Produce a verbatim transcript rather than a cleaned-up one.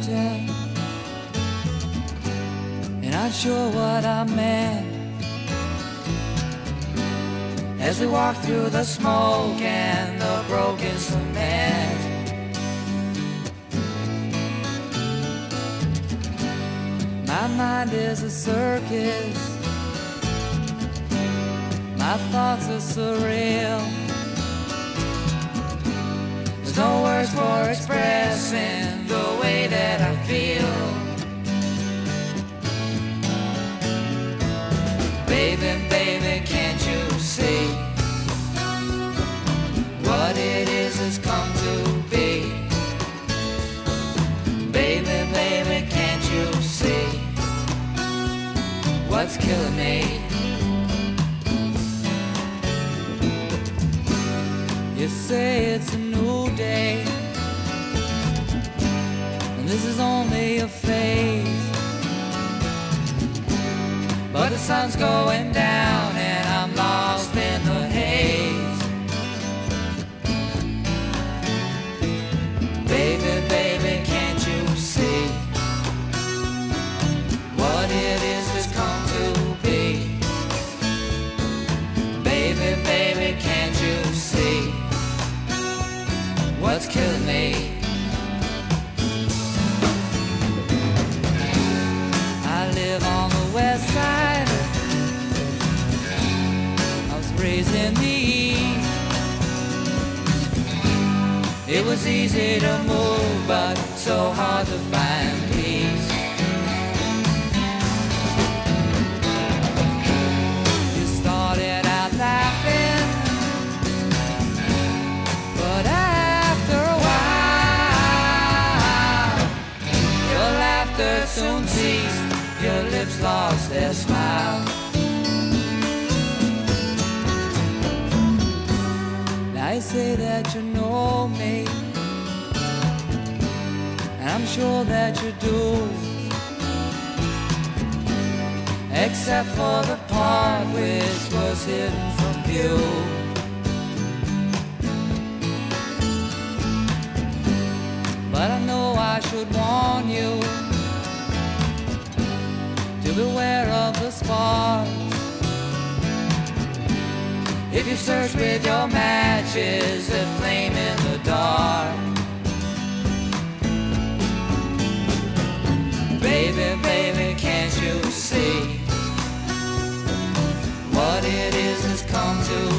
searching and not sure what I meant. As we walk through the smoke and the broken cement, my mind is a circus, my thoughts are surreal. There's no words for expressing the way that I feel. Baby, baby, can't you see what it is has come to be? Baby, baby, can't you see what's killing me? You say it's a new day, and this is only a phase, but the sun's going down and I'm lost in the haze. Baby, baby, can't you see what it is that's come to be? Baby, baby, can't you see what's killing me? I live on the west side, I was raised in the east. It was easy to move, but so hard to find peace. You started out laughing, but after a while, your laughter soon ceased, your lips lost their smile. I say that you know me, and I'm sure that you do, except for the part which was hidden from view. But I know I should warn you to beware of the sparks. If you search with your matches that flame in the dark. Baby, baby, can't you see what it is that's come to